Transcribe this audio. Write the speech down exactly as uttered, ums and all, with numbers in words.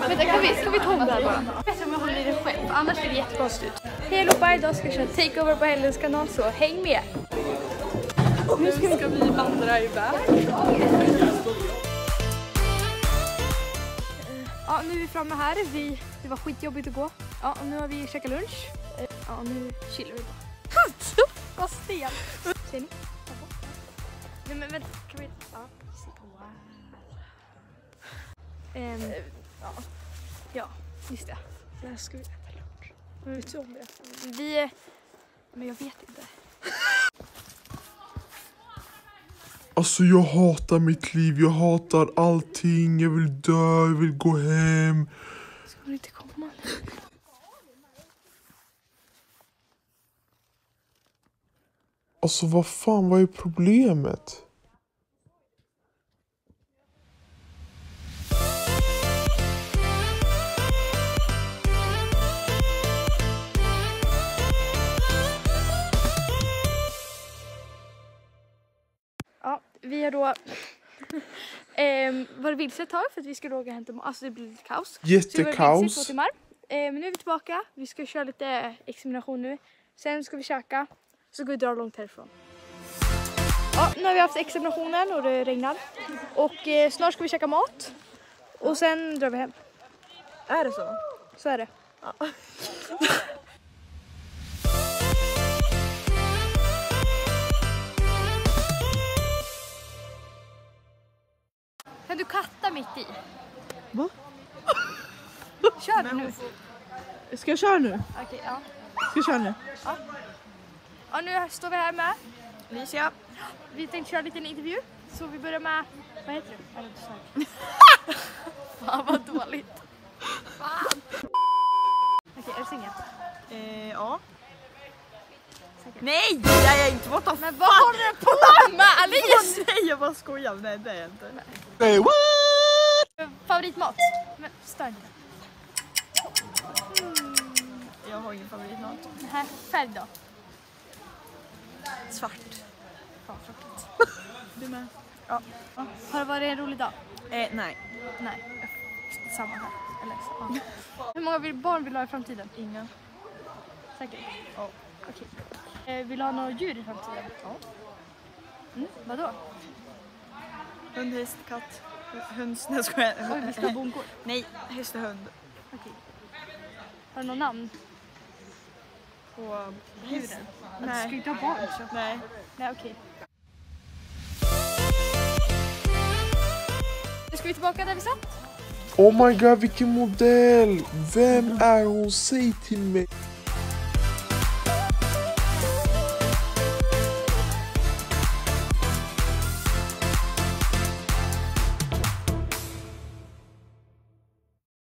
Vänta, kan vi, ska vi ta om det här bara? Bättre om jag håller i det själv, annars ser det jättekonstigt ut. Hej allihopa, idag ska jag köra takeover på Hellens kanal, så häng med! Nu ska vi, ska vi vandra iväg. Ja, nu är vi framme här. Vi, det var skitjobbigt att gå. Ja, och nu har vi käkat lunch. Ja, nu chillar vi bara. Vad stel! Ser ni? Nej men vänta, kan vi... Ja, wow. Um, ja. Ja, just det. Där ska vi äta lunch. Men vet du om det? Vi... Men jag vet inte. Alltså jag hatar mitt liv, jag hatar allting, jag vill dö, jag vill gå hem. Ska du inte komma nu? Alltså vad fan, vad är problemet? Ja, vi har då eh, varit vilse ett tag för att vi ska åka hem till, alltså det blir lite kaos. Jättekaos. Så vi var vilse i två timmar. Eh, men nu är vi tillbaka, vi ska köra lite examination nu. Sen ska vi käka, så ska vi dra långt härifrån. Ja, nu har vi haft examinationen och det regnar. Och eh, snart ska vi käka mat. Och sen drar vi hem. Är det så? Så är det. Ja. Kan du katta mitt i? Va? Kör nu. Ska jag köra nu? Okej, ja. Ska jag köra nu? Ja. Ja, nu står vi här med Alicia. Vi tänkte köra lite en intervju. Så vi börjar med... Vad heter du? Eller du Fan vad dåligt. Fan. Okej, är du singel? Eh, ja. Säkert. Nej, det är jag inte. What the Men vad håller du på med, Alice? Nej, jag bara skojar. Nej, det är jag inte. Hey, what? Favoritmat? Men stör inte. Mm, jag har ingen favoritmat. Den här färg då? Svart. Fan, tråkigt. Du med? Ja. Ja. Har det varit en rolig dag? Eh, nej. Nej. Samma här. Eller, ja. Hur många vill, barn vill du ha i framtiden? Ingen. Säkert? Ja. Okej. Eh, vill du ha några djur i framtiden? Ja. Mm, vadå? Hund, häst, katt. Höns. Nej, jag skojar. Oj, vi ska ha bondgård. Nej, häst och hund. Okej. Har du någon namn? På Djuren? Du Nej. ska inte ha barn så. Nej. Nej, okej. Nu ska vi tillbaka där vi satt. Oh my god, vilken modell! Vem är hon? Säg till mig.